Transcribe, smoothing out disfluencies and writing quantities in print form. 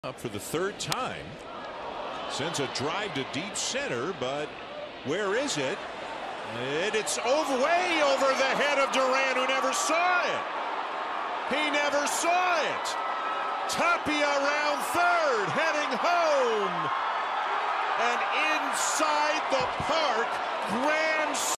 Up for the third time. Sends a drive to deep center, but where is it? It's way over the head of Duran, who never saw it. He never saw it. Tapia around third, heading home. And inside the park, grand